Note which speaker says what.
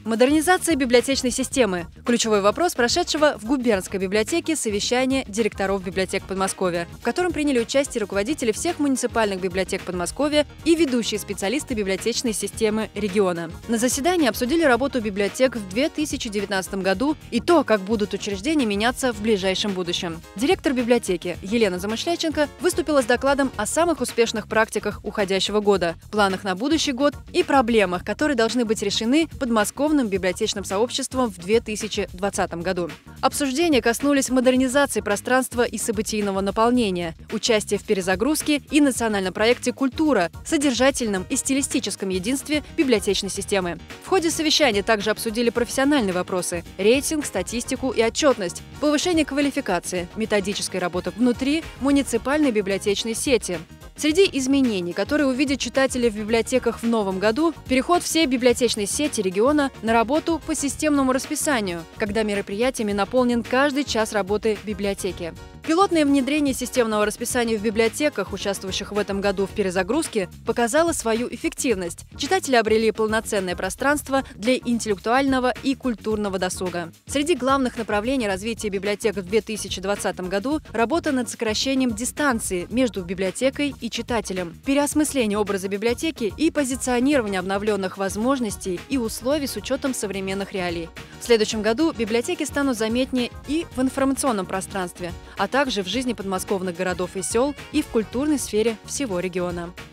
Speaker 1: Модернизация библиотечной системы – ключевой вопрос прошедшего в губернской библиотеке совещания директоров библиотек Подмосковья, в котором приняли участие руководители всех муниципальных библиотек Подмосковья и ведущие специалисты библиотечной системы региона. На заседании обсудили работу библиотек в 2019 году и то, как будут учреждения меняться в ближайшем будущем. Директор библиотеки Елена Замышляченко выступила с докладом о самых успешных практиках уходящего года, планах на будущий год и проблемах, которые должны быть решены подмосковным библиотечным сообществом в 2020 году. Обсуждения коснулись модернизации пространства и событийного наполнения, участия в перезагрузке и национальном проекте «Культура», содержательном и стилистическом единстве библиотечной системы. В ходе совещания также обсудили профессиональные вопросы – рейтинг, статистику и отчетность, повышение квалификации, методической работы внутри муниципальной библиотечной сети. Среди изменений, которые увидят читатели в библиотеках в новом году, переход всей библиотечной сети региона на работу по системному расписанию, когда мероприятиями наполнен каждый час работы библиотеки. Пилотное внедрение системного расписания в библиотеках, участвующих в этом году в перезагрузке, показало свою эффективность. Читатели обрели полноценное пространство для интеллектуального и культурного досуга. Среди главных направлений развития библиотек в 2020 году – работа над сокращением дистанции между библиотекой и читателем, переосмысление образа библиотеки и позиционирование обновленных возможностей и условий с учетом современных реалий. В следующем году библиотеки станут заметнее и в информационном пространстве, а также в жизни подмосковных городов и сел и в культурной сфере всего региона.